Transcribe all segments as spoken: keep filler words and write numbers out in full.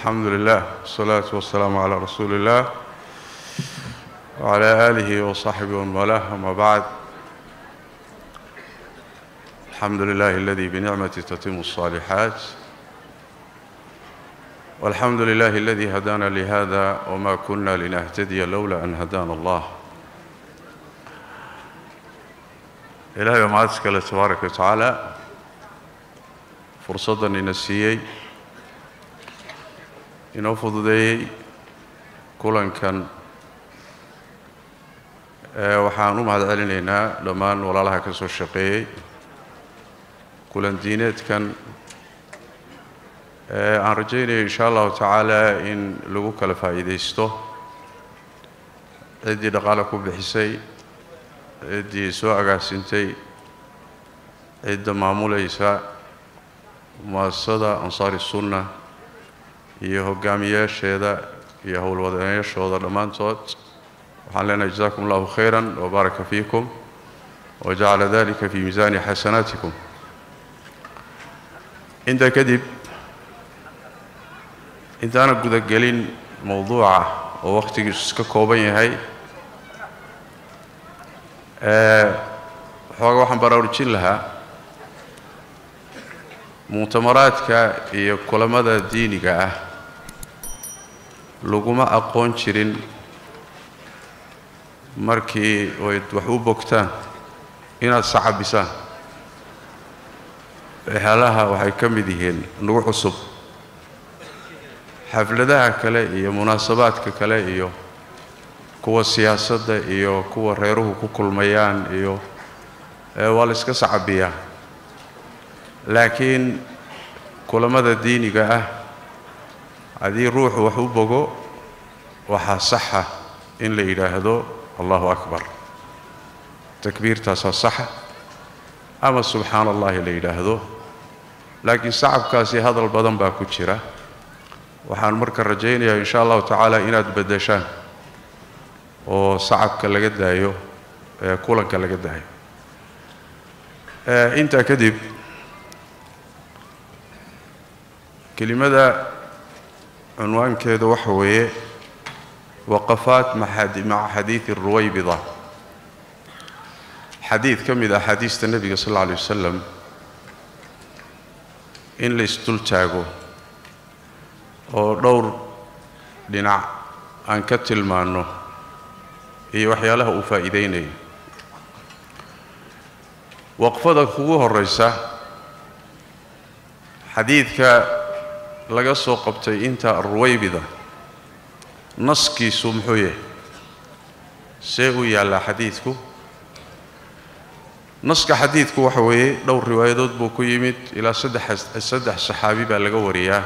الحمد لله والصلاة والسلام على رسول الله وعلى آله وصحبه ومن والاه. أما بعد، الحمد لله الذي بنعمته تتم الصالحات، والحمد لله الذي هدانا لهذا وما كنا لنهتدي لولا أن هدانا الله. إلهي ومعادسك الله تبارك وتعالى فرصة نسيي inoo fududeeyey kulankan. waxaan u mahad celinaynaa dhammaan walaalaha ka soo shaqeeyey kulan diineedkan. aan rajaynayo insha allahu tacaala in lagu kala faa'iidaysto, ciddii dhaqaale ku bixisay, ciddii soo agaasintay, cidda maamulaysa mu'asasada ansaari sunna iyo hogaamiyaasheeda iyo howlwadanayaashooda dhammaantood waxaan leenahay jazaakum allahu khayran wabaaraka fiikum wajacala dalika fi miisaani xasanaatikum. intaa kadib, intaana gudagelin mowduuca oo wakhtigiisu iska kooban yahay, waxooga waxaan baraarujin lahaa mu'tamaraadka iyo kulamada diiniga ah laguma aqoon jirin markii oyd wax u bogtaan inaad sacabisaan. waxyaalaha waxay ka mid yihiin nagu cusub. xafladaha kale iyo munaasabaadka kale iyo kuwa siyaasadda iyo kuwa reeruhu ku kulmayaan iyo waa la iska sacabiyaa, laakiin kulamada diiniga ah haddii ruuxu wax u bogo waxaa saxa in la yidhaahdo allahu akbar, takbiirtaasaa saxa, ama subxaana allahi la yidhaahdo. laakiin sacabkaasi hadal badan baa ku jira. waxaan marka rajaynayaa insha allahu tacaala inaad beddeshaan oo sacabka laga daayo, ee kulanka laga daayo. intaa kadib, kelimada cunwaankeeda waxa weeye waqafaat maca xadiidi ruwaybida. xadiid ka mid ah axaadiista nebiga sal alla alay wasalam in la isdul taago oo dhowr dhinac aan ka tilmaanno iyo waxyaalaha uu faa'iidaynayo. waqfada kugu horraysa xadiidka laga soo qabtay inta ruwaybida, naskiisu muxuu yahay? see u yaallaa xadiidku? naska xadiidku waxa weeye dhowr riwaayadood buu ku yimid, ilaa saddex saddex saxaabi baa laga wariyaa.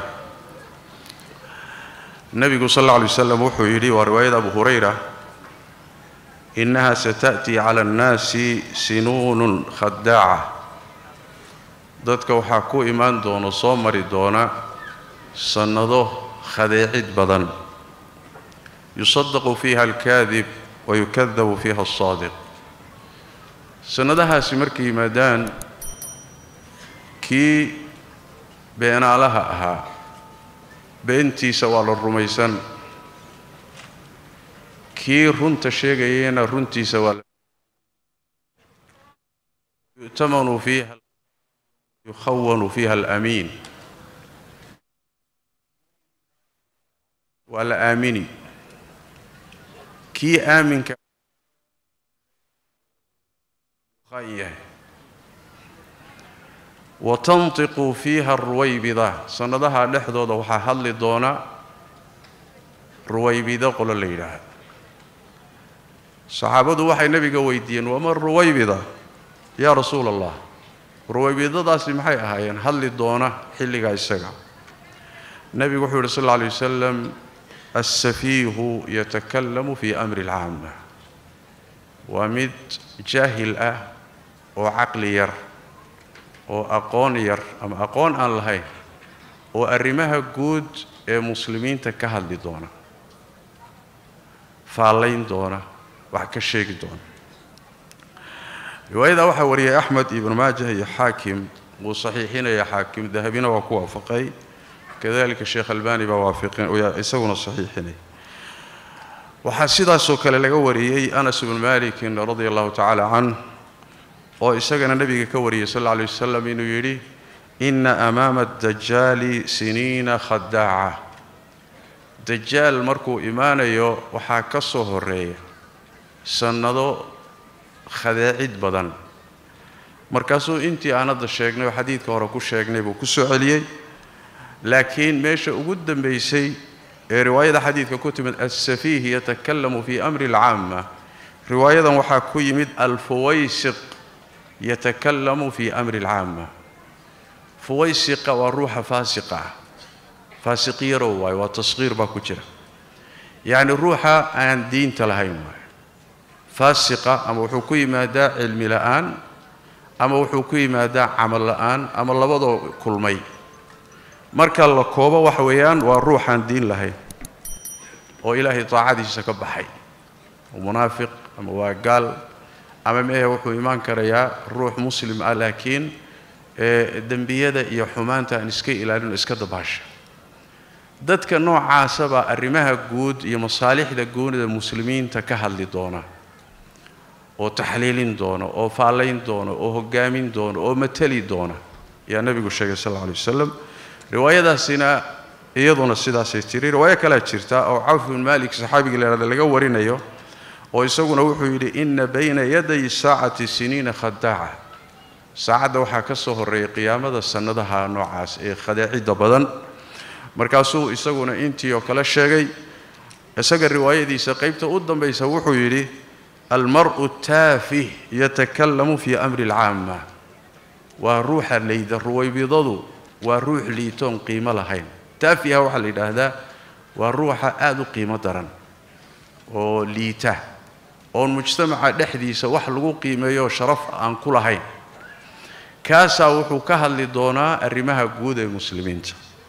nebigu sal alla alay wasalam wuxuu yidhi, waa riwaayada abu hurayra, innaha sata'tii cala annaasi sinuunun khadaaca. dadka waxaa ku imaan doono, soo mari doona sannado khadeecid badan, yusadaqu fiiha alkaadib wa yukadabu fiiha alsaadiq. sannadahaasi markay yimaadaan, kii beenaalaha ahaa beentiisa waa la rumaysan, kii runta sheegayena runtiisa waa yu'tamanu fiiha yukhawanu fiiha alamiin, waa la aamini. kii aaminka yahay watantiqu fiiha ruwaybida. sannadaha dhexdooda waxaa hadli doona ruwaybida qolo la yidhaahdo. saxaabadu waxay nebiga weydiiyeen, wama ruwaybida yaa rasuula allah? ruwaybidadaasi maxay ahaayeen hadli doona xilligaa isaga? nebigu wuxuu yidhi sal alla alay wasalam, alsafiihu yatakallamu fii amri alcaama. waa mid jaahil ah oo caqli yar oo aqoon yar ama aqoon aan lahayn oo arrimaha guud ee muslimiinta ka hadli doona, faallayn doona, wax ka sheegi doona. riwaayada waxaa wariyay axmed ibnu maajah iyo xaakim, wuu saxiixinaya xaakim, dahabina waa ku waafaqay. كذلك الشيخ الباني بوافقين ويسوون الصحيحين. وحسيدا سوكل لجوري أنس بن مالك رضي الله تعالى عنه وإسقنا النبي كوري صلى الله عليه وسلم إنه يري إن أمام الدجال سنين خداعة. دجال مركو إيمانه يو وحاكسه الرئي سنده خداعد بدن مركزو انتي أنا ضد الشيخنا وحديث كوركو الشيخنا بكسو عليه لكن ماشي قدام بيسي رواية حديث كتب السفيه يتكلم في أمر العامة رواية وحاكو يمد الفويسق يتكلم في أمر العامة فويسق والروح فاسقة فاسقية رواي وتصغير باكوشرة يعني الروح عن دين تلهيم فاسقة أما وحكوي مدى علم الآن أما وحكوي مدى عمل الآن أما الله وضع كل مي مركا الله كوبا وحويان والروح عن دين لهي وإلهي طاعته سكب حي ومنافق أما وقال أما ما يوحو إيمان كريا روح مسلم لكن الدنبيادة يا حمانتا نسكي إلى أن إسكت باش دتك نوع عاسبة الرماها جود يا مصالح ذا جود المسلمين تكهل لدونا أو تحليلين دونا أو فعلين دونا أو هجامين دونا أو متلي دونا يا نبي الشيخ صلى الله عليه وسلم رواية ذا سنة يظن السيدة سيتري رواية كلا تشرتا أو عوف بن مالك صحابي اللي هذا اللي جورينا يو ويسوون وحي إن بين يدي الساعة سنين خداعة ساعة وحكسه الرئي قيامة السنة ها نوعاس خداعي دبدن مركاسو يسوون إنتي وكلا الشيء يسوق الرواية دي سقيبته قدام بيسوحوا يلي المرء التافه يتكلم في أمر العامة وروح اللي الروي بيضضو وروح اللي تون قيمة لهين تافه وحل إلى هذا والروح آذو قيمة درن وليته والمجتمع الحديث وحلقوا قيمة وشرف عن كل هين كاسا وحكاها اللي دونا الرماها جود المسلمين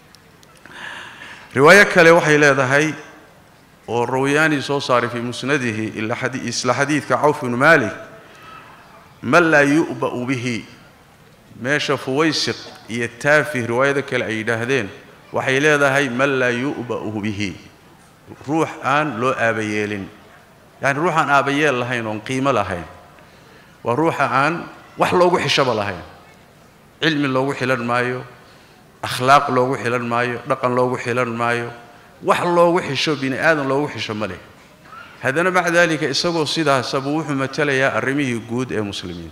رواية كلا وحي لا هي والروياني سو صار في مسنده إلا حديث إلا حديث كعوف بن مالك من لا يؤبأ به ما شاف ويسق يتافه رواية كلا عيدهدين وحي لا هي من لا يؤبأ به روح آن لو أبيالين يعني روح آن أبيال لهين وقيمة لهين وروح آن وحلو حشب لهين علم لو حلال مايو أخلاق لو حلال مايو رقم لو حلال مايو وحلو حشو بني آدم لو حشو ملي هذا بعد ذلك إسقوا صيدا سبوح متليا الرميه جود المسلمين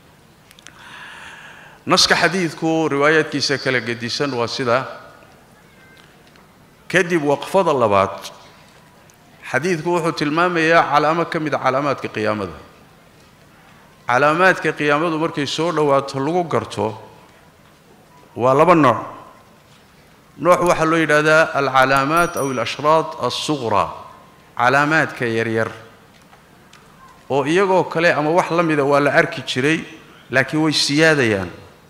نسك حديثكو رواية كيسا كلا قديسان وصيدا كذب وقفض الله بعد حديث كوحو تلمامية علامة كمية علامات كقيامة علامات كقيامة مركي سور لو تلقوا قرتو ولبا نوع نوع وحلو هذا العلامات أو الأشراط الصغرى علامات كيرير أو إيجو كلا أما وحلم إذا ولا أركي شري لكن هو السيادة يعني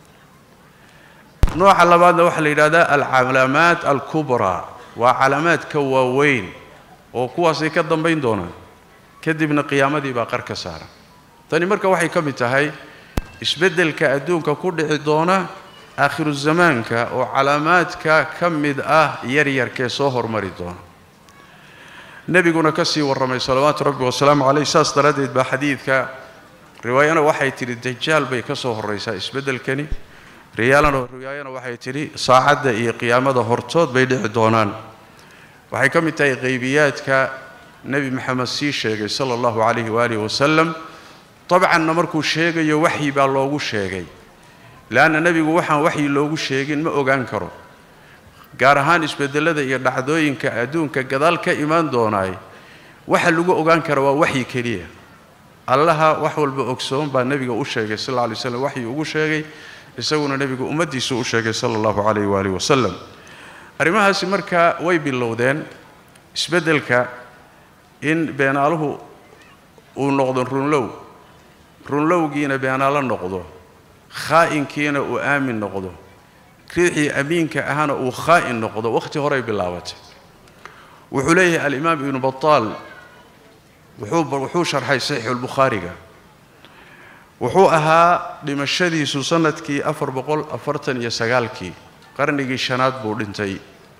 نوع على بعض وحلو هذا العلامات الكبرى وعلامات كواوين وكوا سيكدم بين دونا كدبنا قيامتي باقر كسارة ثاني مركا وحي كمتهاي اسبدل كأدون ككل دونا آخر الزمان كا وعلامات كا كمد آه يرير كسوهر مريدون النبي قلنا كسي والرمي صلوات ربي والسلام عليه ساس تردد بحديث كا روايانا وحي تري الدجال بي كسوهر ريسا اسبدل كني ريالانا روايانا وحي تري صاعد إي قيامة هرتوت بيدع دونان وحي كمتاي غيبيات كا نبي محمد سي صلى الله عليه وآله وسلم طبعا نمركو شيغي يوحي باللوغو شيغي لأن النبي وحن وحي لوغو شيغين ما اوغان كرو gaar ahaan isbedelada iyo dhacdooyinka adduunka gadaalka iman doonay waxa lagu ogaan karo waa wixii kaliya allaha wax walba ogsoon baa nabiga u sheegay sallallahu alayhi wasallam wixii ugu sheegay isaguna nabiga ummadiisa u sheegay sallallahu alayhi wa alihi wasallam arimahaasi marka way bilowdeen isbedelka in beenaaluhu uu noqdo runlow runlowgiina beenaala noqdo khaa'inkiina uu aamin noqdo كريحي أمينك أهانا وخائن نقضه وقت هري باللاوات وحليه الإمام ابن بطال وحو وحو شرحي صحيح البخاري وحو أها لمشهدي سنة كي أفر بقول أفرتن يسقالكي قرني شنات بولنتي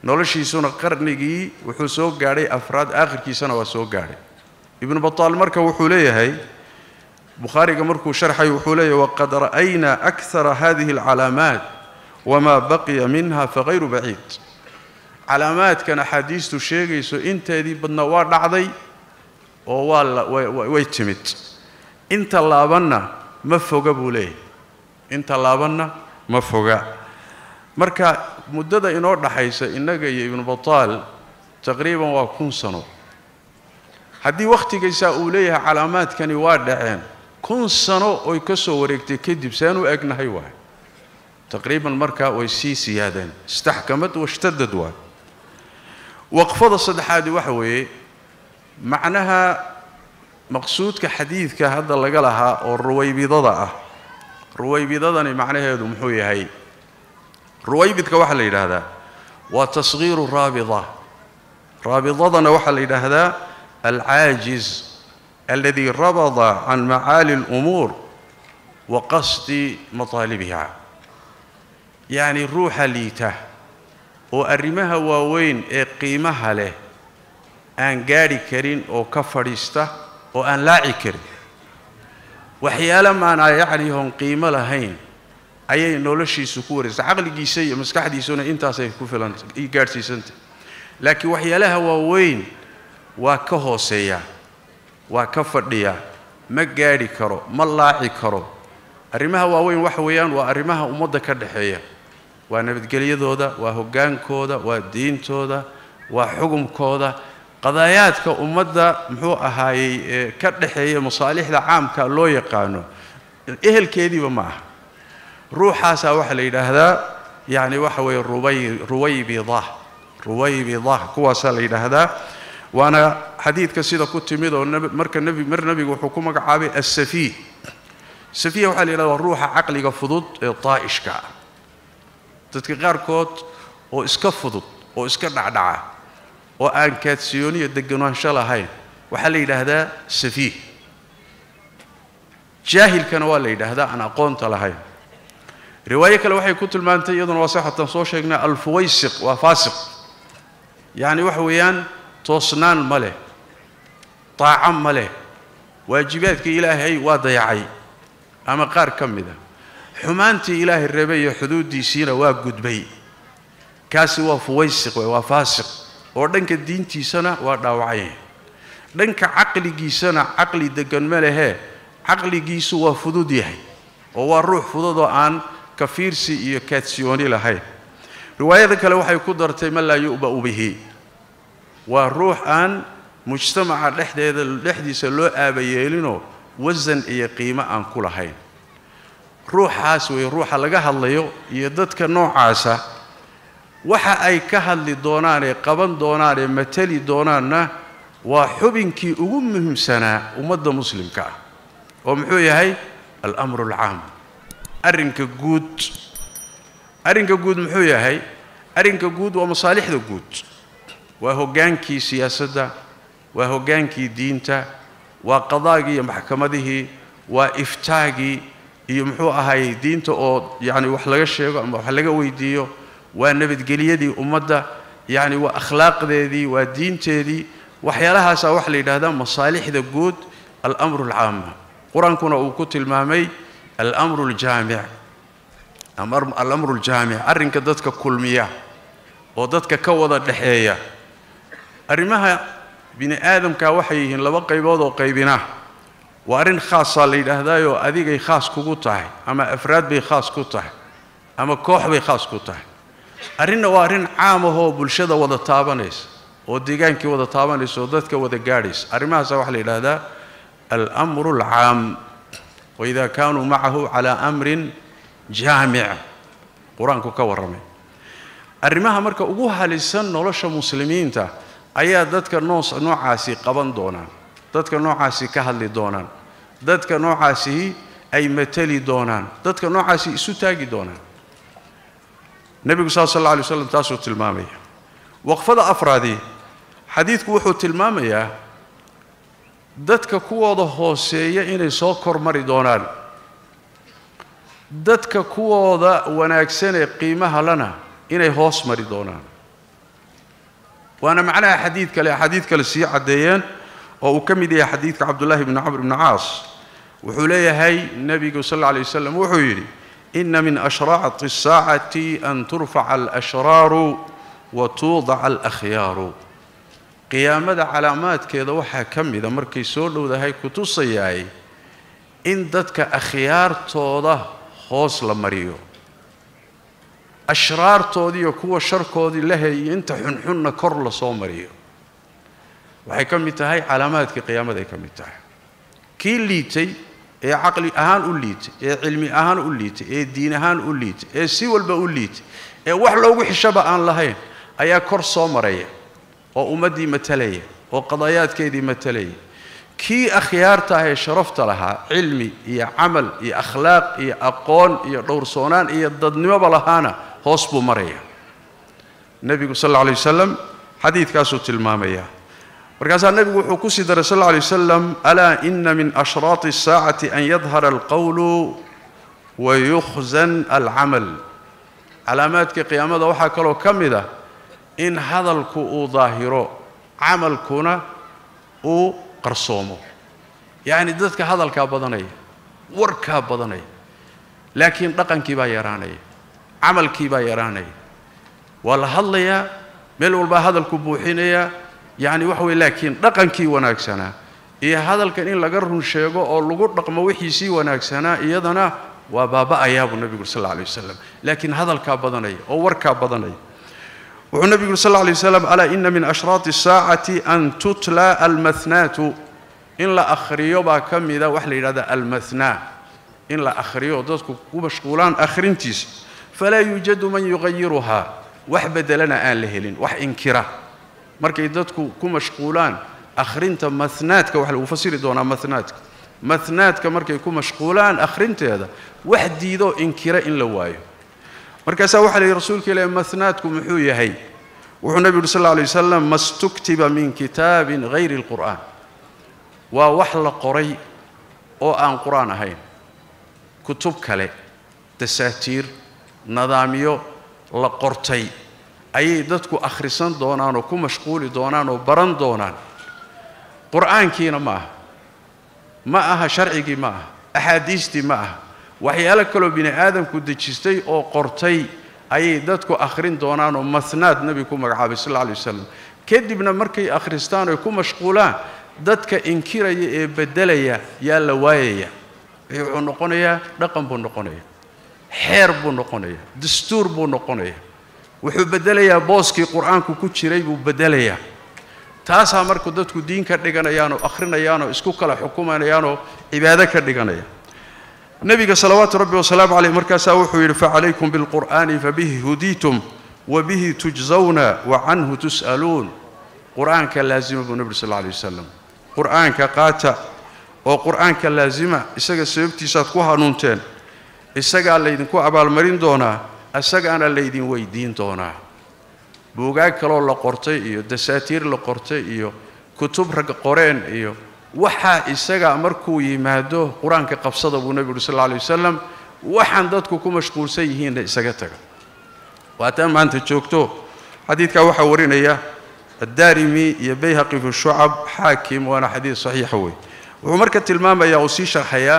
noloshiisuna qarnigii wuxuu soo gaadhay afraad aakhirkiisana waa soo gaadhay ibn Battal marka wuxuu leeyahay bukhaariga markuu sharxay wuxuu leeyahay waqad ra'ayna akthara hadhihi alcalaamaat wama baqiya minha faghayru ba'id calaamaadkan axaadiistu sheegayso inteedii badna waa dhacday oo waa way timid inta laabanna ma foga buu leeyahay inta laabanna ma foga marka muddada inoo dhaxaysa inaga iyo ibn Battal taqriiban waa kun sano haddii waqtigiisa uu leeyahay calaamaadkani waa dhaceen kun sano oo ka soo wareegtay kadib saan u egnahay waa taqriiban marka way sii siyaadeen istahkamad washtadad waa waqfada saddexaad waxa weeye macnaha maqsuudka xadiidka hadda laga lahaa oo ruwaybidada ah ruwaybidadani macnaheedu muxuu yahay ruwaybidka waxa la yiraahdaa waa tasghiiru raabida raabidadana waxa la yiraahdaa العاجز الذي ربض عن معالي الأمور وقصد مطالبها يعني الروح ليته وأرمها ووين قيمها له أن قاري كرين أو كفريسته وأن لاعي كرين وحيالا ما أنا يعني هم قيمة لهين أي نولشي سكوريس عقل جيسي مسكح دي سنة إنت سيكون فلان إيجارسي سنت لكن وحيالها ووين وكهوسيا وكفرديا ما جاري كرو ما لاعي كرو أرمها وين وحويان وأرمها أمضى كدحية وأنا بتقولي ذودا وهجان كودا والدين تودا وحكم كودا قضايات كأمضى محو هاي كدحية مصالح العام كلو يقانو إيه الكيدي ومعه روح سواح لي هذا يعني وحوي روي روي بيضاه روي بيضاه كواس لي هذا وأنا حديث كسيدة كنت ميدا مرك النبي مر النبي وحكومة عابي السفيه السفيه وحالي لو الروح عقلي قفضت طائش كا تتغير كوت وإسكفضت وإسكرع دعا وأن كانت سيونية دقنوها إن شاء الله هاي وحالي لهذا السفيه جاهل كان والي لهذا أنا قونت لهاي رواية كالوحي كنت المانتي أيضا وصيحة تنصوش يقنا الفويسق وفاسق يعني وحويان توصنان ماله طاعم ماله واجباتك إلهي وضيعي أما قار كم ذا حمانتي إلهي الربي حدود دي سينا واقود بي كاسي وفويسق وفاسق ودنك الدين تي سنة وداوعين دنك عقلي جي سنة عقلي دقن ماله عقلي جيسو وفدود يهي وهو الروح فدود عن كفيرسي كاتسيوني لهي رواية ذلك لو حي قدرتي من لا يؤبأ به والروح أن مجتمع لحدي لحدي سلو آبييلينو وزن إيه قيمة عن كل هين روح عاسوي روح لقاها الله يددك نوع عاسا وحا أي كهل لدوناني قبن دوناني متلي دونانا وحبنكي أمهم سنة ومدى مسلم كا ومحوية هاي الأمر العام أرنك جود أرنك جود محوية هاي أرنك جود ومصالح ذو جود وهجانكي سياسة وهجانكي دينته وقضاء محكمته وإفتاقي يمحوها هاي دينته أو يعني وحلاق الشيء وحلاق ويديو والنبي تقليدي أمده يعني وأخلاق ذي ودين تذي وحيالها سوح لي هذا مصالح ذو جود الأمر العام قرآن كنا وكت المامي الأمر الجامع أمر الأمر الجامع أرنك ضدك كل مياه وضدك كوضة الحياة أرمها بني آدم كوحيه لبقى قيبوض وقيبناه وأرن خاصة لهذا يو أذيك خاص كوتاه أما أفراد بي خاص كوتاه أما كوح بي خاص كوتاه أرن وأرن عام هو بالشدة وذا طابنيس وديجان كي وذا طابنيس وضدك وذا جاريس أرمها سوح لهذا الأمر العام وإذا كانوا معه على أمر جامع قرآن كورمي أرمها مركا أبوها للسن ولش مسلمين تا أيا ذاتك النص نوعاسي قبن دونان ذاتك نوعاسي كهل دونان ذاتك نوعاسي أي متلي دونان ذاتك نوعاسي سوتاجي دونان النبي صلى الله عليه وسلم تاسو تلمامية وقفة أفرادي حديث كوحو تلمامية ذاتك كوضا هوسية إني سوكر مري دونان ذاتك كوضا وناكسين قيمها لنا إني هوس مري دونان وأنا معناها حديث كلا حديث كلا سي عديان أو كمدي حديث عبد الله بن عمرو بن عاص وحليه هاي النبي صلى الله عليه وسلم وحيري إن من أشراط الساعة أن ترفع الأشرار وتوضع الأخيار قيامة علامات كذا وحا كم إذا مركي سولو ذا هاي كتوصياي إن دتك أخيار توضه خوص لمريو أشرار تودي وكوا شر كودي لهي أنت حنحن كرل صومريو وحي كم تهاي علامات كقيامة ذي كم تهاي كي ليتي إيه عقلي أهان أوليتي إيه علمي أهان أوليتي إيه دين أهان أوليتي إيه سوى البأوليتي إيه وحلو وحي شبه أن لهين أيا كر صومرية وأمدي متلية وقضايات كيدي متلية كي أخيارتها شرفت لها علمي يا عمل يا أخلاق يا أقون يا دور صونان يا ضدنما بلهانا هوسبو مريا النبي صلى الله عليه وسلم حديث كاسو تلمامية وركز النبي وحكوسي در صلى الله عليه وسلم ألا إن من أشراط الساعة أن يظهر القول ويخزن العمل علامات كقيامة وحا كلو كمدة إن هذا الكو ظاهرو عمل كنا و قرصومه يعني ضدك هذا الكابضني وركابضني لكن رقم كيبا يراني عمل كيبا يراني ولا هضليا مل والبا هذا الكبوحينيا يعني وحوي لكن رقم كي وناكسنا إيه هذا الكائن لقرن شيء أو لقول رقم وحيسي وناكسنا إيضنا وبابا أياب النبي صلى الله عليه وسلم لكن هذا الكابضني أو وركابضني والنبي صلى الله عليه وسلم ألا إن من أشراط الساعة أن تتلى المثنات إن لا أخريو باكم إذا وحلي هذا المثنى إن لا أخريو ضدك ومشغولان أخرنتيس فلا يوجد من يغيرها وحبد لنا آن لهلين وح إنكره مركي ضدك كمشغولان أخرنت مثنات كوحل وفصيل دونا مثنات مثنات كمركي كمشغولان أخرنت هذا واحد يدو إنكره إن لوايو مركز وحلي رسولك إلى مثناتكم محوية هي والنبي صلى الله عليه وسلم ما استكتب من كتاب غير القرآن ووحل قري أو أن قرآن هين كتب كله تساتير نظاميو لقرتي أي دتكو أخرسان دونان وكو مشغول دونان وبران دونان قرآن كينا معه معها شرعي معه أحاديثي معه waxyaalo kale bini aadamku dejistay oo qortay ay dadku akhrin doonaan oo masnaad nabi ku magacaabay sallallahu alayhi wasallam kadibna markay akhristaan ay ku mashquulaan dadka inkiraya ee bedelaya yaa la waayaya wuxuu noqonayaa dhaqan buu noqonayaa xeer buu noqonayaa dastuur buu noqonayaa wuxuu bedelayaa booskii quraanku ku jiray buu bedelayaa taasaa markuu dadku diin ka dhiganayaan oo akhrinayaan oo isku kala xukumanayaan oo cibaado ka dhiganayaan النبي صلوات ربي وسلام عليه مركز أوحي فعليكم بالقرآن فبه هديتم وبه تجزون وعنه تسألون قرآن كلازم ابن النبي صلى الله عليه وسلم قرآن كقاتا وقرآن كلازمة إسقى سيبتي ساتكوها نونتين إسقى اللي يدنكو أبا المرين دونا إسقى أنا اللي يدين ويدين دونا بوغاك كلو لقرتي إيو دساتير لقرتي إيو كتب رق قرين إيو waxa isaga markuu yimaado quraanka qabsada buu nabiga sallallahu alayhi wasallam waxaan dadku ku mashquulsan yihiin isaga taga waatan maanta joogto xadiidka waxa warinaya ad-Darimi iyo Bayhaqi fi shu'ab Hakim waana xadiid saxiix way wuxuu marka tilmaamaya oo si sharxaya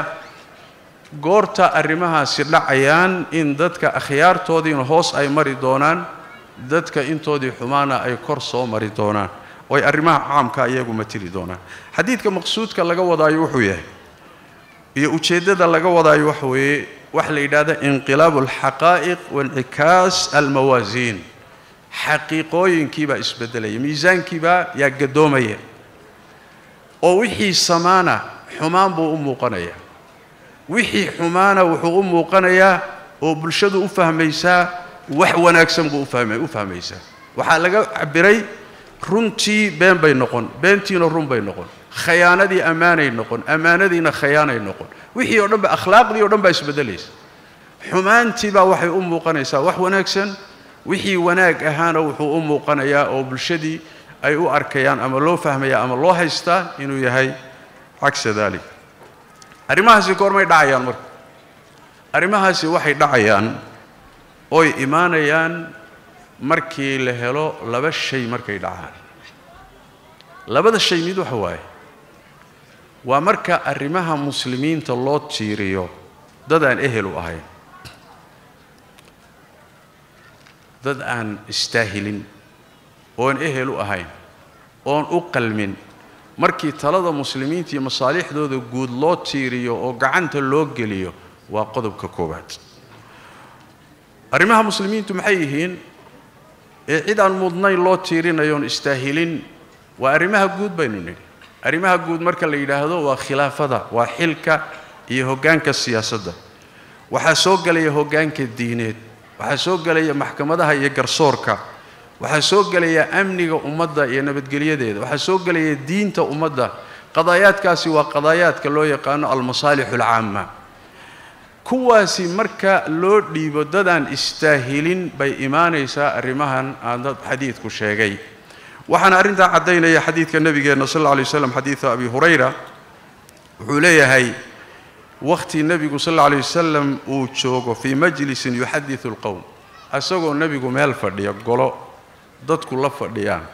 goorta arrimahaasi dhacayaan in dadka akhyaartoodii hoos ay mari doonaan dadka intoodii xumaana ay kor soo mari doonaan way arrimaha caamka iyagu matili doonaan xadiidka maqsuudka laga wadaayo wuxuu yahay iyo ujeedada laga wadaayo waxa weeye wax la yiraahdo inqilaab al-haqa'iq wa in'ikaas al-mawazin xaqiiqooyinkiiba isbedelay miisaankiiba yaa gadoomaya oo wixii samaana xumaan buu u muuqanaya wixii xumaana wuxuu u muuqanayaa oo bulshadu u fahmaysaa wax wanaagsan buu u fahmay u fahmaysaa waxa laga cabiray runtii been bay noqon beentiina run bay noqon khiyaanadii amaanay noqon amaanadiina khiyaanay noqon wixii oo dhanba akhlaaqdii oo dhanba isbedelaysa xumaantii baa waxay u muuqanaysaa wax wanaagsan wixii wanaag ahaana wuxuu u muuqanayaa oo bulshadii ay u arkayaan ama loo fahmaya ama loo haystaa inuu yahay عكس ذلك arrimahaasi goormay dhacayaan marka arrimahaasi waxay dhacayaan oo iimaanayaan markii la helo laba shay markay dhacaan labada shay mid waxa waaye waa marka arrimaha muslimiinta loo tiiriyo dad aan ehel u ahayn dad aan istaahilin oon ehel u ahayn oon u qalmin markii talada muslimiinta iyo masaalixdooda guud loo tiiriyo oo gacanta loo geliyo waa qodobka koowaad arrimaha muslimiintu maxay yihiin ee cid aan mudnayn loo tiirinayo oon istaahilin waa arrimaha guud baynu nidhi arrimaha guud marka la yidhaahdo waa khilaafada waa xilka iyo hoggaanka siyaasadda waxaa soo galaya hoggaanka diineed waxaa soo galaya maxkamadaha iyo garsoorka waxaa soo galaya amniga ummadda iyo nabadgelyadeeda waxaa soo galaya diinta ummadda qadaayaadkaasi waa qadaayaadka loo yaqaano almasaalixu alcaama kuwaasi marka loo dhiibo dadaan istaahilin bay imaanaysaa arrimahan aan dad xadiidku sheegay waxaana arrintaa caddaynaya xadiidka nabigeenna sal alla alay wasalam xadiida abi hurayra wuxuu leeyahay waqti nebigu sal alla alay wasalam uu joogo fii majlisin yuxadidu alqowm asagoo nebigu meel fadhiya golo dadku la fadhiyaan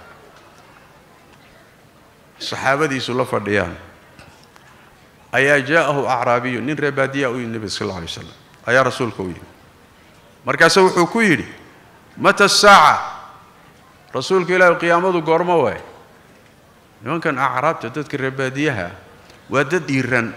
saxaabadiisu la fadhiyaan ayaa jaa'ahu acraabiyu nin reer baadiya u yimid nebiga sal alla alay wasalam ayaa rasuulka u yimid markaasuu wuxuu ku yidhi mata asaaca rasuulka ilaahi qiyaamadu goormo waay nimankan acraabta dadka reer baadiyaha waa dad dhiiran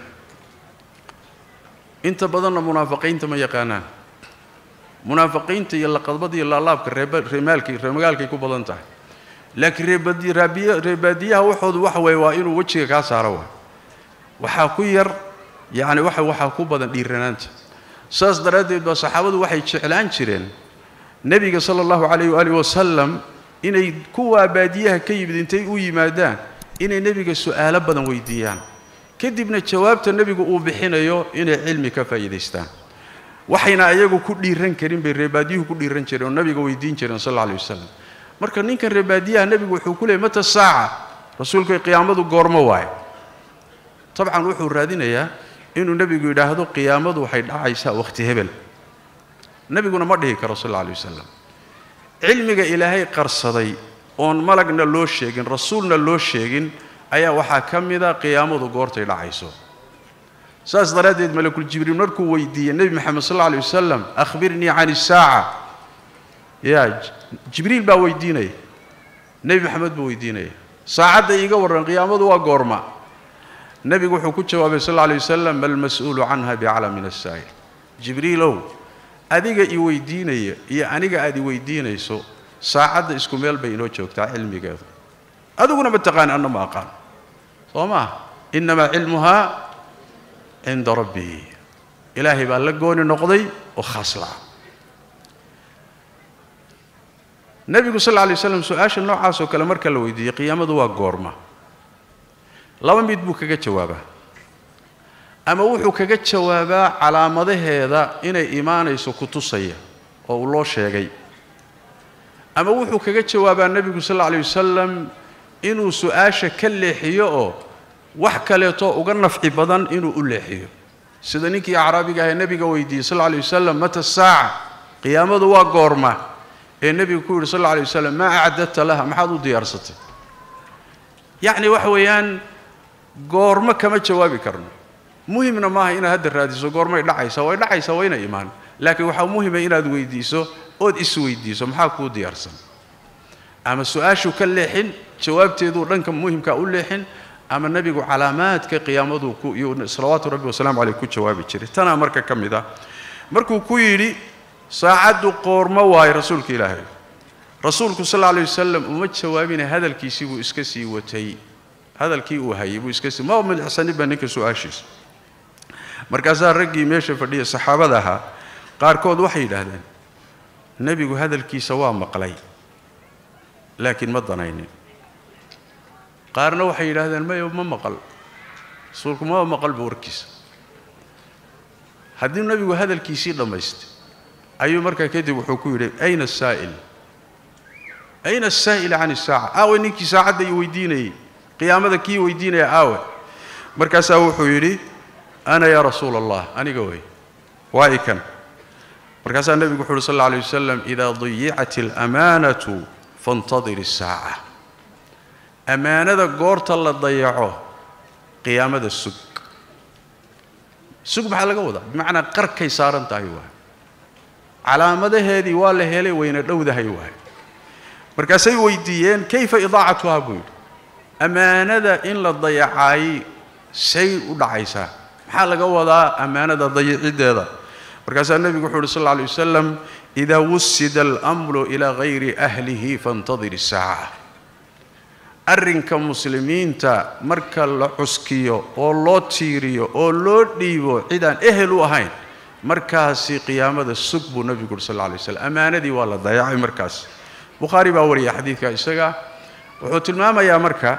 inta badanna munaafiqiinta ma yaqaanaan munaafiqiinta iyo laqadbada iyo laalaabka reemaalka reemagaalkay ku badan tahay laakiin reer baadiyaha waxoodu waxa weeye waa inuu wejiga kaa saaro waay waxaa ku yar yacni waxa waxaa ku badan dhiiranaanta saas daraaddeed baa saxaabadu waxay jeclaan jireen nebiga sala allahu calayh waalihi wasalam inay kuwaa baadiyaha ka yimid intay u yimaadaan inay nebiga su'aalo badan weydiiyaan kadibna jawaabta nebigu uu bixinayo inay cilmi ka faa'iidaystaan waxayna ayagu ku dhiiran karin bay reebaadiyuhu ku dhiiran jireen oo nabiga weydiin jireen sal alla alayh wasalam marka ninkan reebaadiyaha nebigu wuxuu ku leeyay mata saaca rasuulka qiyaamadu goormo waaye tabcan wuxuu raadinayaa inuu nebigu yidhaahdo qiyaamadu waxay dhacaysaa waqti hebel nebiguna ma dhihi karo sal alla alayh wasalam cilmiga ilaahay qarsaday oon malagna loo sheegin rasuulna loo sheegin ayaa waxaa ka mida qiyaamadu goortay dhacayso saas daraaddeed malakul jibriil markuu weydiiyey nebi maxamed sal alla alayh wasalam akhbirnii can isaaca yaa jibriil baa weydiinaya nebi maxamed buu weydiinaya saacadda iiga warran qiyaamadu waa goorma nebigu wuxuu ku jawaabay sal alla alayh wasalam malmas-uulu canha bicala min asaa'il jibriilow adiga i weydiinaya iyo aniga aad i weydiinayso saacadda isku meel bay inoo joogtaa cilmigeedu adiguna ma taqaan anna ma aqaan soo maaha innamaa cilmuhaa cinda rabbii ilaahay baa la gooni noqday oo khaas la'a nebigu sal alla alay wasalam su-aasha noocaasoo kale marka la weydiiyey qiyaamadu waa goorma laba mid buu kaga jawaabaa ama wuxuu kaga jawaabaa calaamadaheeda inay imaanayso ku tusaya oo uu loo sheegay ama wuxuu kaga jawaabaa nebigu sal alla alay wasalam inuu su-aasha ka leexiyo oo wax kaleeto uga nafci badan inuu u leexiyo sida ninkii acraabiga ahaa nebiga weydiiyey sal alla alay wasalam mata saaca qiyaamadu waa goorma ee nebigu ku yidhi sal alla alay wasalam maa acdadta laha maxaad u diyaarsatay yacni waxa weeyaan goormo kama jawaabi karno muhimna maaha inaad hadda raadiso goormay dhacaysaa way dhacaysaa wayna imaan laakiin waxaa muhima inaad weydiiso ood isweydiiso maxaa kuu diyaarsan ama su-aashu ka leexin jawaabteeduu dhanka muhimkaa u leexin ama nebigu calaamaadka qiyaamadu ku iyo salawaatu rabbi wasalaamu caleyh ku jawaabi jiray tanaa marka ka mid ah markuu ku yidhi saacaddu qoormo waayo rasuulka ilaahay rasuulku sal alla alayh wasalam uma jawaabina hadalkiisii buu iska sii watay hadalkii uu hayay buu iska sii ma milixsaninba ninka su-aashiisa markaasaa raggii meesha fadhiya saxaabada ahaa qaarkood waxay yidhaahdeen nebigu hadalkiisa waa maqlay laakiin ma danaynin qaarna waxay yidhaahdeen maya ma maqal rasuulku ma maqalba warkiisa haddii nebigu hadalkiisii dhammaystay ayuu markaa kadib wuxuu ku yidhi ayna asaa'il ayna asaa'il can isaaca aawe ninkii saacadda ii weydiinayey qiyaamada kii weydiinaya aawe markaasaa wuxuu yidhi ana yaa rasuula allah aniga wey waa i kan مركز النبي يقول صلى الله عليه وسلم إذا ضيعت الأمانة فانتظر الساعة أمانة قورت الله ضيعوه قيامة السوق السوق بحال قوضة بمعنى قرك كيسار انت أيوه على مدى هذه والله هلي وين الأوذة أيوه مركز ويديين كيف إضاعتها بول أمانة إن لا تضيعي شيء ودعيسة بحال قوضة أمانة ضيع هذا مركز النبي يقول صلى الله عليه وسلم إذا وسد الأمر إلى غير أهله فانتظر الساعة أرنك مسلمين تا مركل عسكيو أو لو تيريو أو لو ديبو إذا أهلوا هين مركز قيامة السكب النبي صلى الله عليه وسلم أمانة دي والله ضياع مركز بخاري باوري حديث كايسجا وحوت الماما يا مركا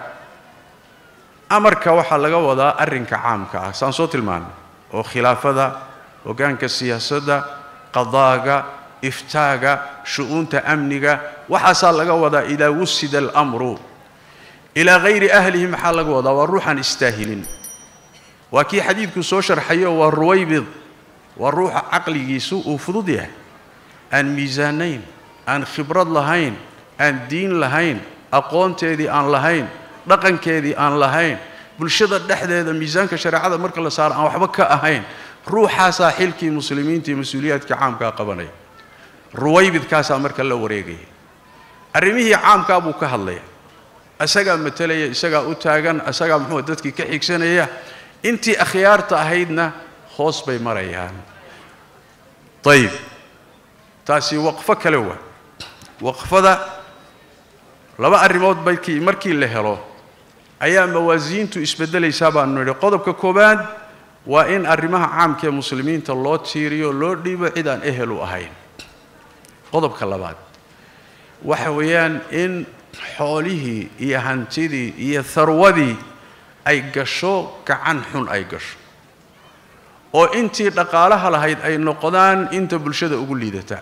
أمركا وحلقة وضع أرنك عامك سان صوت المان وخلافة ذا وكان كسياسة قضاء إفتاء شؤون تأمنك وحصل لك وضع إذا وسد الأمر إلى غير أهله محل وضع والروح استاهلين وكي حديث كسوشر حيو والرويبض والروح عقلي سوء وفضودها أن ميزانين أن خبرات لهين أن دين لهين أقوان تيدي أن لهين رقن كيدي أن لهين بالشدة دحدة هذا ميزان كشريعة مركز الله صار أن وحبك أهين روحا ساحلك مسلمين تي مسؤوليات كعام كقبني رويبض كاسا مركز الله وريقي الرميه عام كابو كهالله أسجع مثلي أسجع أتاجن أسجع محمد دتك كحكسنية أنتي أخيار تأهيدنا خاص بمريان طيب تاسي وقفة كلوة وقفة ذا لما الريموت بيكي مركي اللي هلو أيام موازين تسبدل حسابا إنه قضب ككوبان وإن الرماه عام كمسلمين تلو تيريو لو دي بعيدا أهلوا أهين قضب كلابات وحويان إن حوله يهنتدي يثرودي أي قشو كعن حن أي قشو oo intii dhaqaalaha lahayd ay noqdaan inta bulshada ugu liidata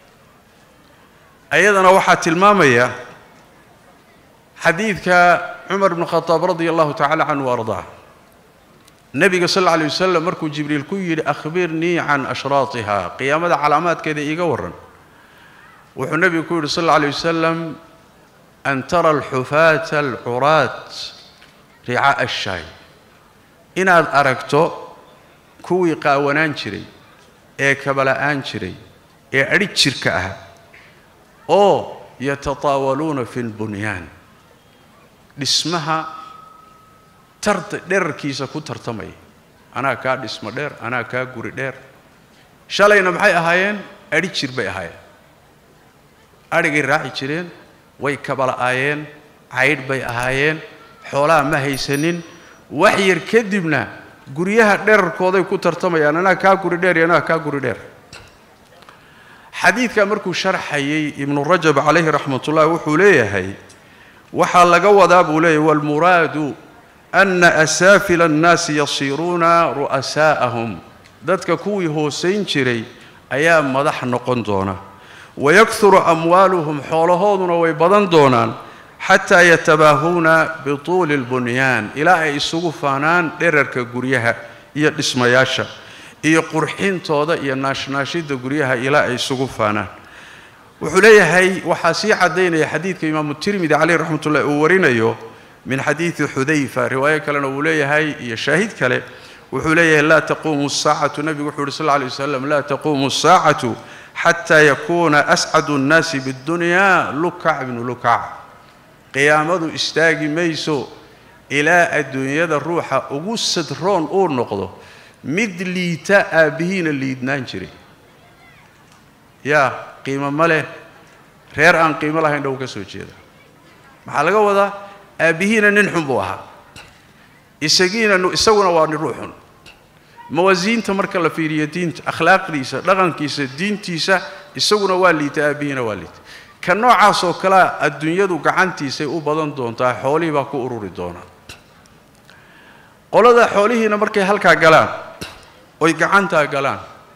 ayadana waxa tilmaamaya xadiidka Umar ibn Khattab radiyallahu ta'ala anhu warda nabiga sallallahu alayhi wasallam markuu jibriil ku yiri akhbirni an ashratiha qiyamada calaamaadkeeda iga waran wuxuu nabigu ku yiri sallallahu alayhi wasallam an tara al-hufata al-urat ri'a ash-shay inaad aragto kuwii qaawanaan jiray ee kabala'aan jiray ee ari jirka ah oo yatatawaluna fil bunyan dhismaha tarta dherkiisa ku tartamay ana ka dhisma dheer ana ka guri dheer shalayna maxay ahaayeen ari jir bay ahaayeen arigay raaci jireen way kabala'aayeen cayd bay ahaayeen xoolaha ma haysanin wax yar kadibna guriyaha dherkooday ku tartamayaan ana ka guri dheer ana ka guri dheer xadiidka markuu sharxayay ibn rajab alayhi rahmatullah wuxuu leeyahay waxa laga wadaa buu leeyahay wal muradu anna asafil an-nas yasiruna ru'asaahum dadka kuwii hooseyn jiray ayaa madax noqon doona wayakthuru amwaluhum xoolahooduna way badan doonaan حتى يتباهون بطول البنيان إلى أي سقفانان درك جريها يسمى ياشا يقرحين تودا يناشناشيد جريها إلى أي سقفانان وحليه هي وحاسي عدين حديث الإمام الترمذي عليه رحمة الله ورينا يو من حديث حذيفة رواية كلنا وليه هي يشاهد كله وحليه لا تقوم الساعة النبي صلى الله عليه وسلم لا تقوم الساعة حتى يكون أسعد الناس بالدنيا لكع بن لكع قيامته استاجي ميسو إلى الدنيا الروح أقصد رون أور نقضه مدلي تأبهين اللي يدنانشري يا قيمة ماله غير أن قيمة الله عندو كسوتشي هذا محل جوده أبهين ننحم بوها يسجين إنه يسوون وارن روحهم موازين تمركل في ريادين أخلاق ليسا لغن كيسا دين تيسا يسوون والي تأبهين والي كنوع عاصو كلا الدنيا دو قعنتي سيئو بدن دونتا حولي باكو أروري دونا قولا دا حوليه نمركي هلكا قلان وي قعنتا قلان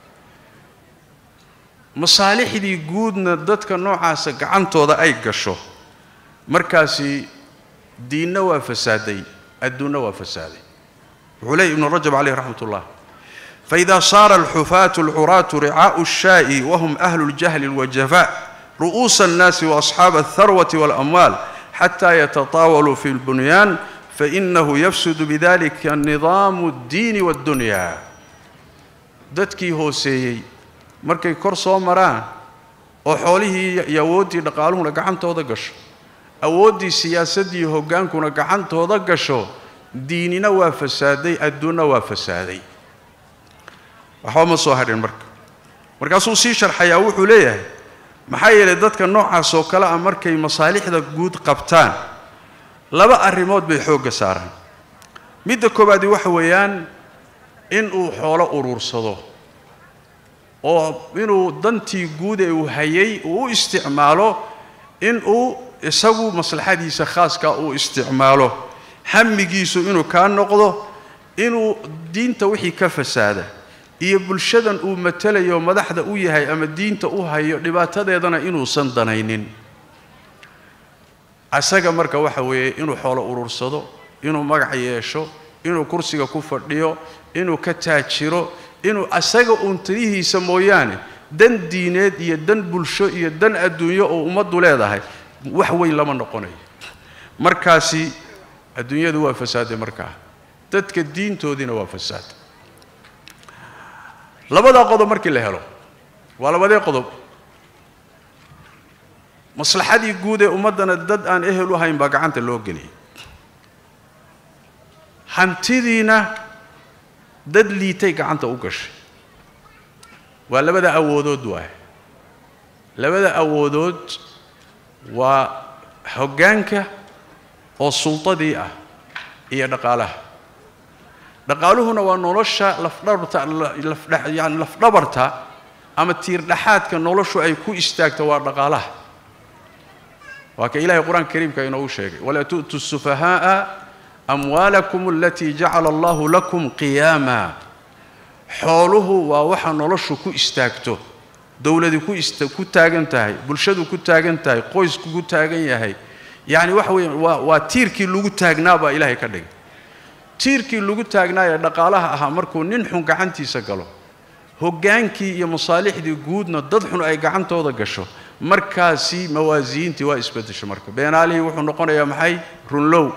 مصالح دي قودنا دادك نوع عاصو قعنتو دا أي قشو مركاسي ديننا وفسادي الدنيا وفسادي علي ابن رجب عليه رحمة الله فإذا صار الحفاة العراة رعاء الشاء وهم أهل الجهل والجفاء رؤوس الناس وأصحاب الثروة والأموال حتى يتطاولوا في البنيان فإنه يفسد بذلك النظام الدين والدنيا. dadkii hooseeyay markay kor soo maraan oo xoolihii iyo awoodii dhaqaaluhuna gacantooda gasho awoodii siyaasadii hogaankuna gacantooda gasho diinina waa fasaaday adduunna waa fasaaday waxa ma soo hadhin marka markaasuu sii sharxayaa wuxuu leeyahay maxaa yeelay dadka noocaas oo kale ah markay masaalixda guud qabtaan laba arrimood bay xoog saaraan midda koobaad waxa weeyaan in uu xoolo urursado oo inuu dantii guud ee uu hayay uu isticmaalo in uu isagu maslaxadiisa khaaska uu isticmaalo hamigiisu inuu ka noqdo inuu diinta wixii ka fasaada iyo bulshadan uu matalayo madaxda u yahay ama diinta u hayo dhibaatadeedana inuu san danaynin asaga marka waxa weeye inuu xoolo urursado inuu magac yeesho inuu kursiga ku fadhiyo inuu ka taajiro inuu asaga untirihiisa mooyaane dan diineed iyo dan bulsho iyo dan adduunyo oo ummadu leedahay wax weyn lama noqonayo markaasi adduunyadu waa fasaaday markaa dadka diintoodina waa fasaad labada qodob markii la helo waa labada qodob maslaxadii guud ee ummadana dad aan ehel u hayn ba gacanta loo geliyay hantidiina dad liitay gacanta u gashay waa labada awoodood waay labada awoodood waa hoggaanka oo sultadii ah iyo dhaqaalaha dhaqaaluhuna waa nolosha lafdhabarta yani lafdhabarta ama tiir dhaxaadka noloshu ay ku istaagto waa dhaqaalaha waa ka ilaahay quraan kariimka inoo sheegay wala tu'tu sufahaa أموالكم التي جعل الله لكم قياما حوله ووحى نلشو كو استاكتو دولة كو استاكتو تاغنتاي بلشدو كو تاغنتاي قويس كو تاغن ياهي يعني وحوي وتيركي لوغو تاغنابا إلهي كدغ تيركي لوغو تاغنايا دقالها أها مركو ننحن غعنتيسا غلو هوغانكي يا مصالحدي غودنا دد خن اي غعنتودا غشو markaasi mawaasiinti waa isbedesho marka beenaali wuxuu noqonayaa maxay runlow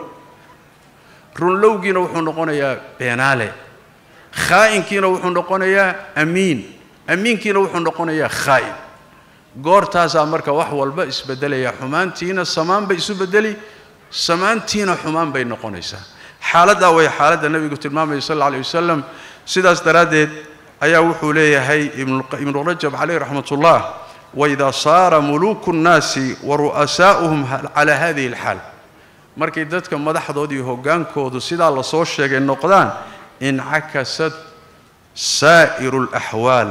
runlowgiina wuxuu noqonayaa beenaale khaa'inkiina wuxuu noqonayaa amiin amiinkiina wuxuu noqonayaa khaa'in goortaasa marka wax walba isbedelaya xumaantiina samaan bay isu bedeli samaantiina xumaan bay noqonaysaa xaaladda way xaaladda nabigu tilmaamay sallallahu alayhi wasallam sidaas daraadeed ayaa wuxuu leeyahay ibn rajab alayhi rahmatullah وإذا صار ملوك الناس ورؤساؤهم على هذه الحال markay dadka madaxdoodii hogaankoodu sida la soo sheegay noqdaan incakasat saa'irul ahwal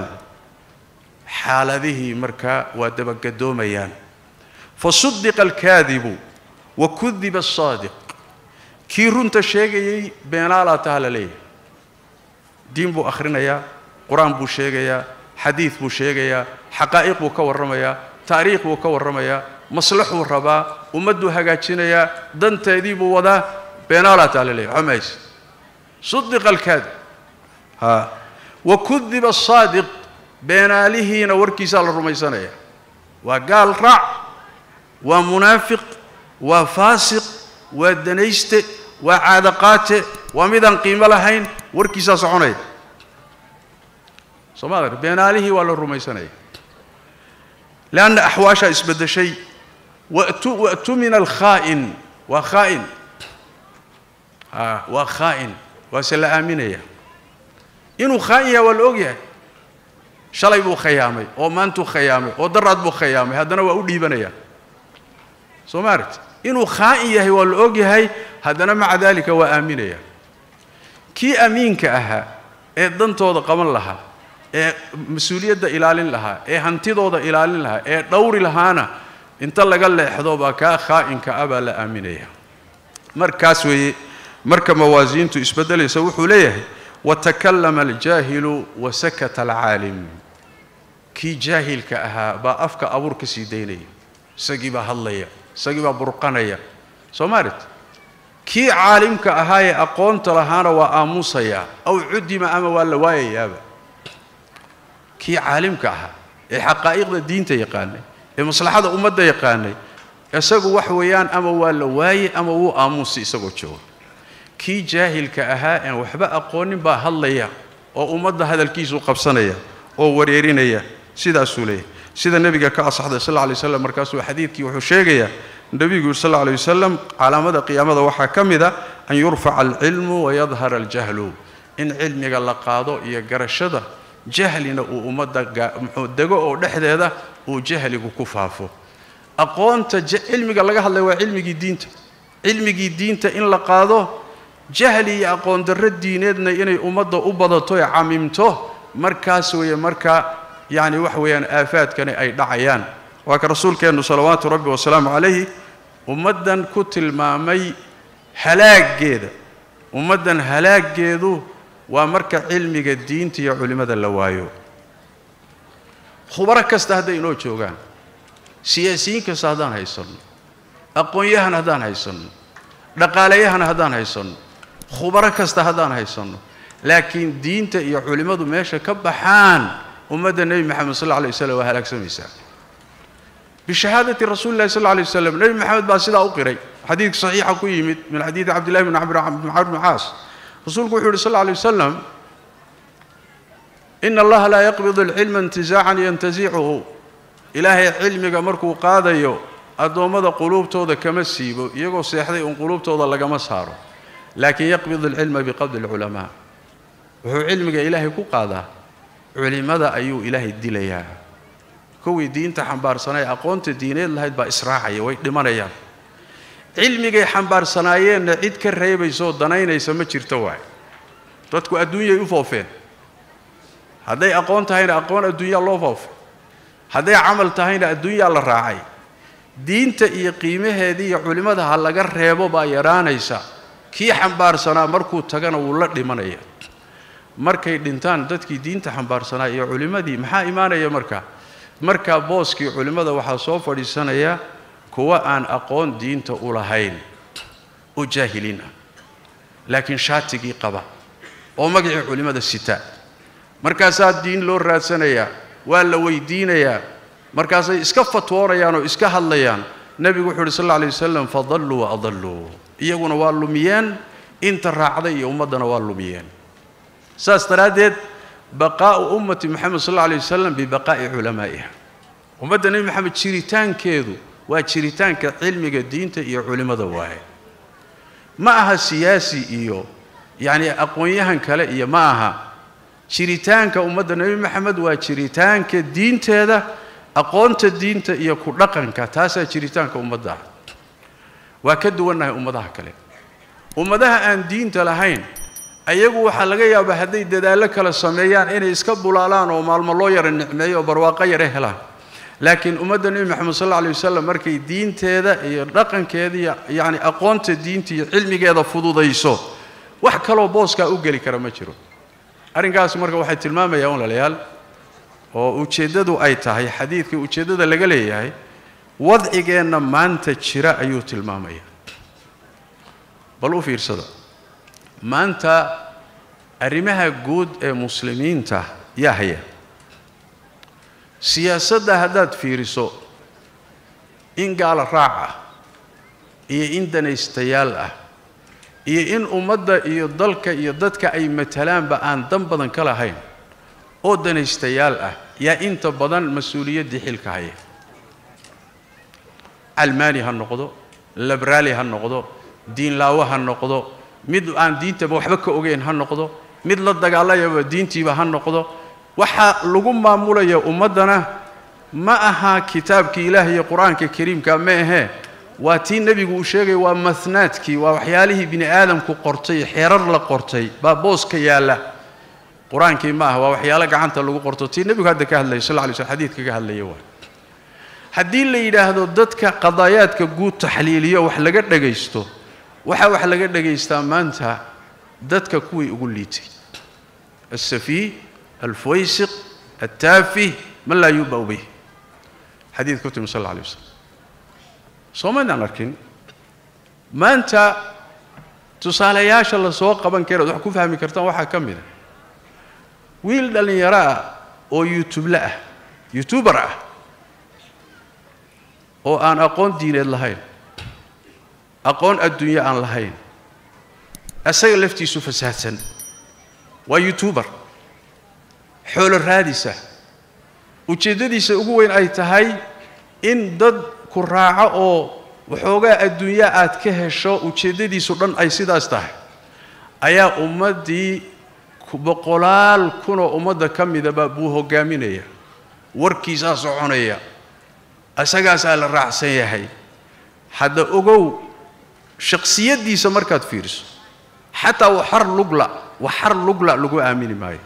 xaaladihi marka waa dabagedoomayaan fasaddiq al-kadhib wa kudhib as-sadiq kii runta sheegayay beenaala tahalay diin buu akhrinaya quraan buu sheegaya حديث بوشيغيا حقائق بو كورميا تاريخ بو كورميا مصلح بو ربا ومدو هاجاجينيا دنتيدي بو ودا بينالات على لي عميس صدق الكاذب ها وكذب الصادق بيناله نوركيسا الرميسانيا وقال رع ومنافق وفاسق ودنيست وعادقات ومدن قيمه لهين وركيسا سخوني سمعت بيناله ولا الرميسانية لأن أحواشها اسبد شيء وأتوا من الخائن وخائن ها وخائن وسلا آمنية إنه خائن والأوجية شلي بو خيامي أو مانتو خيامي أو درات بو خيامي هذا أنا وأودي بنيا سمعت إنه خائن والأوجية هذا أنا مع ذلك وآمنية كي أمين كأها إذن توضى قبل لها ee mas'uuliyadda ilaalin lahaa ee hantidooda ilaalin lahaa ee dhowri lahaana inta laga leexdo ba ka khaa'inka aba la aaminaya markaas weeye marka mawaasiintu isbedelaysa wuxuu leeyahay wa takallama al-jaahilu wa sakata al-aalim ki jaahilka aha ba afka abuurka sii deynay sagiba hadlaya sagiba burqanaya Soomaaliyeed ki aalimka aha ee aqoonta lahaana waa aamusaya aw cudima ama wala waayaba كي عالم كها حقائق الدين تيقاني المصلحة أمة يقاني isagu wax weeyaan ama waa la waayay ama wuu aamusi isagu joogo kii jaahilka ahaa aan waxba aqoonin baa hadlaya oo ummadda hadalkiisu qabsanaya oo wareerinaya sidaas uu leeyahay sida nabiga ka asaxday sallallahu alayhi wasallam markaasuu xadiidkii wuxuu sheegaya nabigu sallallahu alayhi wasallam calaamada qiyaamada waxa kamida an yurfa'a al-ilmu wa yadhhar al-jahlu in cilmiga la qaado iyo garashada jahlina uu ummadda muxuu dago oo dhexdeeda uu jahligu ku faafo aqoonta cilmiga laga hadlay waa cilmigii diinta cilmigii diinta in la qaado jahli iyo aqoon darro diineedna inay ummadda u badato ee camimto markaas weeye marka yaani wax weeyaan aafaadkani ay dhacayaan waa ka rasuulkeenu salawaatu rabbi wa salaamu alayhi ummadan ku tilmaamay halaageeda ummadan halaageedu waa marka cilmiga diinta iyo culimada la waayo khubara kasta haday inoo joogaan siyaasiyiin kasta hadaan haysan aqoon-yahan hadaan haysan dhaqaalayahan hadaan haysan khubara kasta hadaan haysan laakiin diinta iyo culimadu meesha ka baxaan ummadda nabi maxamed sallallahu alayhi wasallam waa halaagsamaysa bishahadati rasuulillahi sallallahu alayhi wasallam nabi maxamed baa sida u qiray xadiid saxiix ku yimid min xadiid abdullah ibn amr ibn aas rasuulku wuxuu yiri sallallahu alayhi wasallam inna allaha la yaqbidu al-ilma intiza'an yantazi'uhu ilaahay cilmiga markuu qaadayo adoomada quluubtooda kama siibo iyagoo seexday un quluubtooda lagama saaro laakiin yaqbidu al-ilma biqabd al-ulama wuxuu cilmiga ilaahay ku qaadaa culimada ayuu ilaahay dilayaa kuwii diinta xambaarsanay aqoonta diineed lahayd baa israacaya way dhimanayaan cilmiga xambaarsanaayeen cid ka reebayso danaynaysa ma jirto waay dadku adduunyay u foofeen haday aqoon tahayna aqoon adduunya loo foofay haday amal tahayna adduunya la raacay diinta iyo qiimaheedii iyo culimada ha laga reebo baa yaraanaysa kii xambaarsana markuu tagana wuu la dhimanaya markay dhintaan dadkii diinta xambaarsanaa iyo culimadii maxaa iimaanaya marka marka booskii culimada waxa soo fadhiisanaya kuwa aan aqoon diinta u lahayn oo jaahiliin ah laakiin shaatigii qaba oo magacii culimada sita markaas diin loo raadsanaya waa la weydiinaya markaas ay iska fatwoonayaan oo iska hadlayaan nabigu wuxuu sallallahu alayhi wasallam fadallu wa adallu iyaguna waa lumiyeen inta raacday iyo ummadana waa lumiyeen saas daraadeed baqaa ummati muhammad sallallahu alayhi wasallam bi baqaa'i ulamaa'iha ummadda nabi muhammad jiritaankeedu waa jiritaanka cilmiga diinta iyo culimada waaye ma aha siyaasi iyo yaani aqoon-yahan kale iyo ma aha jiritaanka ummadda nabi muhammad waa jiritaanka diinteeda aqoonta diinta iyo ku dhaqanka taasa jiritaanka ummadda waa ka duwanahay ummadaha kale ummadaha aan diinta lahayn ayagu waxa laga yaabaa haday dadaalo kala sameeyaan inay iska bulaalaan oo maalmo loo yar nicmeeyo barwaaqo yar helaan laakiin ummadda nabi muhammad sallallahu alayhi wasallam markay diinteeda iyo dhaqankeeda yaani aqoonta diinta iyo cilmigeeda fududayso wax kale booska u gali kara ma jiro arrinkaas marka waxay tilmaamayaan walaalayaal oo ujeedadu ay tahay xadiidka ujeedada laga leeyahay wadcigeena maanta jira ayuu tilmaamaya bal u fiirsada maanta arrimaha guud ee muslimiinta yaa haya siyaasadda haddaad fiiriso in gaala raaca iyo in danaystayaal ah iyo in ummadda iyo dalka iyo dadka ay matalaanba aan dan badan ka lahayn oo danaystayaal ah yaa inta badan mas'uuliyadda xilka haya almaani ha noqdo labraali ha noqdo diin laawa ha noqdo mid aan diinta waxba ka ogeyn ha noqdo mid la dagaalayaba diintiiba ha noqdo waxa lagu maamulayo ummadana ma aha kitaabkii ilaahay iyo quraanka kariimka ma aha waa tii nabigu uu sheegay waa masnaadkii waa waxyaalihii bini aadamku qortay xeerar la qortay baa booska yaala quraankii ma aha waa waxyaalo gacanta lagu qorto tii nabigu hadda ka hadlay sallallahu alayhi wasallam xadiidka ka hadlay waa hadii la yiraahdo dadka qadaayaadka guud taxliiliyo wax laga dhageysto waxa wax laga dhageystaa maanta dadka kuwii ugu liitay السفيه الفويسق التافه من لا يبأ به حديث كتب صلى الله عليه وسلم صومنا لكن ما أنت تصالياش الله سوق بن كيرو وحكوا فهمي كرتان وحا كمله ويل دلن يرى oo youtube la ah youtuber ah oo aan aqoon diineed lahayn aqoon adduunyo aan lahayn asaga laftiisu fasaadsan waa youtuber xoolo raadisa ujeedadiisa ugu weyn ay tahay in dad ku raaco oo waxoogaa adduunyo aad ka hesho ujeedadiisu dhan ay sidaas tahay ayaa ummadii boqolaal kun oo ummadda ka midaba buu hogaaminaya warkiisa soconaya asagaasaa la raacsan yahay hadda ogow shakhsiyadiisa markaad fiiriso xataa waxar lugla waxar lugla lagu aamini maayo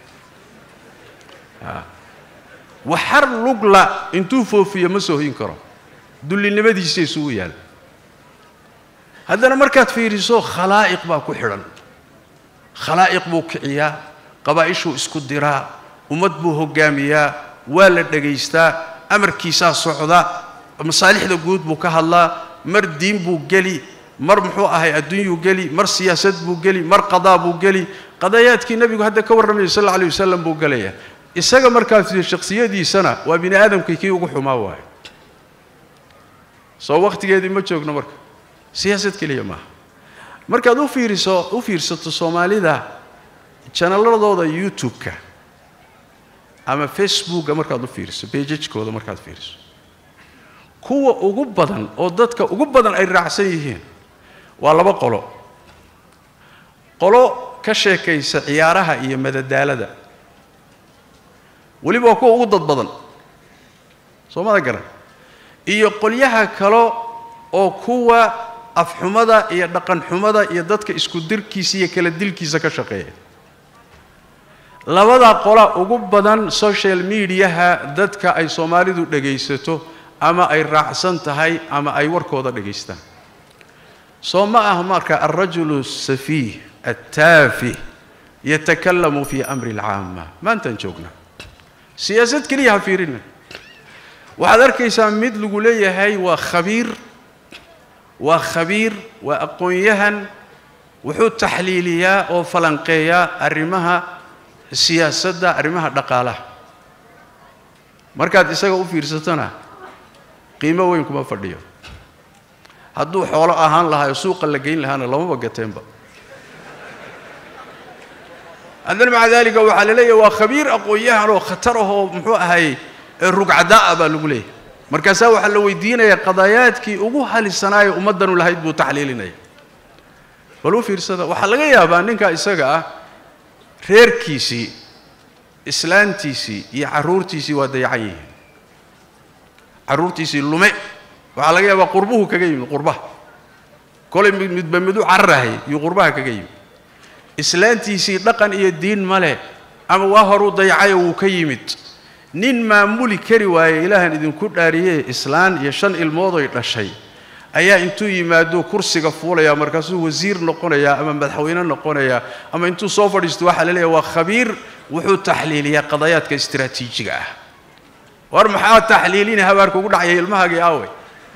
waxar lugla intuu foofiyo ma soo hin karo dullinimadiisa isugu yaal haddana markaad fiiriso khalaa'iq baa ku xidhan khalaa'iq buu kiciyaa qabaa'ishuu isku diraa ummad buu hogaamiyaa waa la dhegaystaa amarkiisaa socda masaalixda guud buu ka hadlaa mar diin buu geli mar muxuu ahay adduunyuu geli mar siyaasad buu geli mar qadaa buu geli qadayaadkii nabigu hadda ka warramayay sal allahu alayhi wasallam buu galaya isaga markaas shakhsiyadiisana waa bini aadamkii kii ugu xumaa waay soo waqtigeedii ma joogno marka siyaasad kaliya maaha markaad u fiiriso u fiirsato Soomaalida channelladooda YouTube-ka ama Facebook markaad u fiiriso page-kooda markaad fiiriso kuwa ugu badan oo dadka ugu badan ay raacsan yihiin waa laba qolo qolo ka sheekaysa ciyaaraha iyo madadaalada waliba kuwa ugu dad badan Soomaalida garan iyo qolyaha kale oo kuwa afxumada iyo dhaqan xumada iyo dadka isku dirkiisa iyo kala dilkiisa ka shaqeeya labada qola ugu badan social media-ha dadka ay Soomaalidu dhageysato ama ay raacsan tahay ama ay warkooda dhageystaan sooma ah marka ar-rajulu as-safih at-tafi yatakallamu fi amri al-'amma ma antan joogna siyaasad kaliya fiirina waxaad arkaysaa mid lagu leeyahay waa khabiir waa khabiir waa aqoon-yahan wuxuu taxliiliyaa oo falanqeeyaa arrimaha siyaasadda arrimaha dhaqaalaha markaad isaga u fiirsatana qiimo weyn kuma fadhiyo hadduu xoolo ahaan lahaa suuqa la geyn lahaana lama bagateenba haddana maca daalika waxaa la leeyahay waa khabiir aqoon-yahan oo khatar ah oo muxuu ahay rugcadaa baa lagu leeyahay markaasaa waxaa la weydiinayaa qadayaadkii ugu halisanaaya ummaddanu lahayd buu taxliilinaya bal u fiirsada waxaa laga yaabaa ninka isaga ah reerkiisii islaantiisii iyo carruurtiisii waa dayacan yihiin carruurtiisii lume waxaa laga yaabaa qurbuhu kaga yimid qurbaha kolay midba midu cararahay iyo qurbaha kaga yimid islaantiisii dhaqan iyo diin male ama waa horu dayacay uu ka yimid nin maamuli kari waaye ilaahan idinku dhaariyay islaan iyo shan ilmood ay dhashay ayaa intuu yimaado kursiga fuulaya markaasuu wasiir noqonaya ama madaxweyne noqonaya ama intuu soo fadhiisto waxa la leeyahay waa khabiir wuxuu taxliiliyaa qadayaadka istiraatiijiga ah war maxaa taxliilina habaarka ugu dhacay ilmahaaga aaway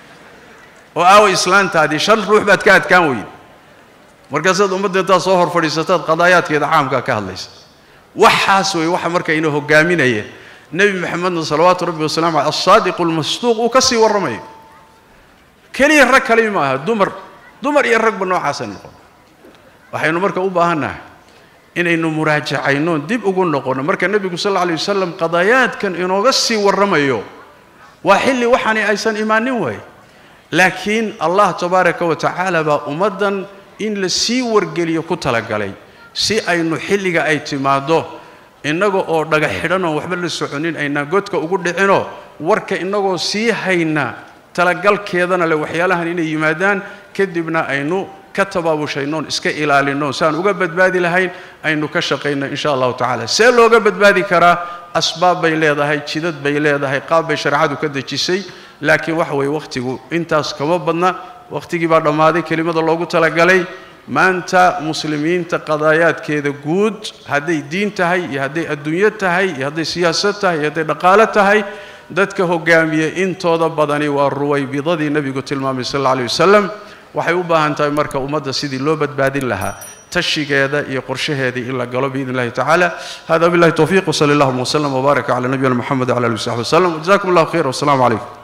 oo aaway islaantaadii shan ruux baad ka adkaan weyn markaasaad ummadda intaa soo hor fadhiisataad qadayaadkeeda caamka ka hadlaysa waxaas way waxa marka inuu hogaaminaya nabi maxamed sallallahu alayhi wa sallam as-sadiq al-masduq uu ka sii waramayo kaliya rag kale ma aha dumar dumar iyo rag noocaas noqon waxaynu marka u baahanahay inaynu muraajacayno dib ugu noqono marka nabigu sallallahu alayhi wasallam qadayaadkan inooga sii waramayo waa xilli waxani aysan imaanin way laakiin allah tabaaraka wa ta'ala ba ummadan in la sii wargeliyo ku talagalay si aynu xilliga ay timaado inaga oo dhaga xidhan oo waxba la soconin ayna godka ugu dhicino warka inagoo sii hayna talagalkeedana le waxyaalahan inay yimaadaan kadibna aynu ka tabaabushaynoo iska ilaalino saan uga badbaadi lahayn aynu ka shaqeyno insha Allah ta'ala see looga badbaadi karaa asbaab bay leedahay jidad bay leedahay qaab bay sharcadu ka dajisay laakiin wax way waqtigu intaas kama badna waqtigii baa dhamaaday kelimada loogu talagalay maanta muslimiinta qadayaadkeeda guud haday diin tahay iyo haday adduunyo tahay iyo haday siyaasad tahay iyo haday dhaqaale tahay dadka hogaamiye intooda badani waa ruwaybidadii nabigu tilmaamay sallallahu alayhi wasallam waxay u baahan tahay marka ummadda sidii loo badbaadin lahaa تشيجادا يقرشهادي إلا قالوا بإذن الله تعالى. هذا بالله التوفيق، وصلى الله وسلم وبارك على نبينا محمد وعلى آله وصحبه وسلم. جزاكم الله خير والسلام عليكم.